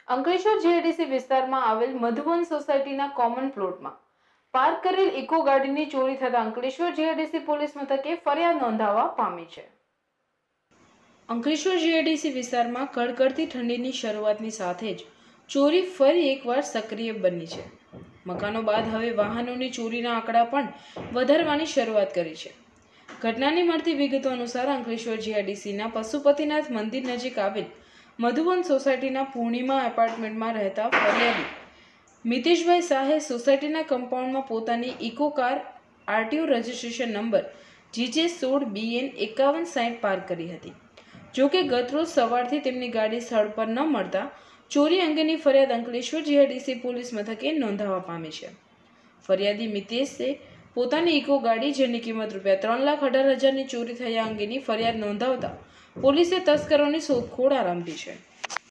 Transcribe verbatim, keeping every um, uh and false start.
Ankleshwar GIDC વિસ્તારમાં આવેલ મધુવન સોસાયટીના કોમન પ્લોટમાં પાર્ક કરેલ ઇકો ગાડીની ચોરી થતા અંકલેશ્વર જીઆઈડીસી પોલીસ મથકે ફરિયાદ નોંધાવવા પામી છે। અંકલેશ્વર જીઆઈડીસી વિસ્તારમાં કડકડતી ઠંડીની શરૂઆતની સાથે જ ચોરી ફરી એકવાર સક્રિય બની છે। મકાનો બાદ હવે વાહનોની ચોરીના આંકડા પણ વધારવાની શરૂઆત કરી છે। ઘટનાની મળતી વિગતો અનુસાર અંકલેશ્વર જીઆઈડીસીના પશુપતિનાથ મંદિર નજીક આવેલ મધુવન સોસાયટીના પૂર્ણિમા એપાર્ટમેન્ટમાં રહેતા ફરિયાદી મિતેશભાઈ શાહે સોસાયટીના કમ્પાઉન્ડમાં પોતાની Eeco car RTO registration number GJ સોળ બીએન એકાવન સાઠ પાર્ક કરી હતી। જોકે ગતરોજ સવારથી તેમની ગાડી સ્થળ પર ન મળતા ચોરી અંગેની ફરિયાદ અંકલેશ્વર જીઆઈડીસી પોલીસ મથકે નોંધાવવા પામી છે। ફરિયાદી મિતેશે પોતાની ઇકો ગાડી જેની કિંમત રૂપિયા ત્રણ લાખ અઢાર હજારની ચોરી થયા અંગેની ફરિયાદ નોંધાવતા પોલીસે તસ્કરોની શોધખોળ આરંભી છે।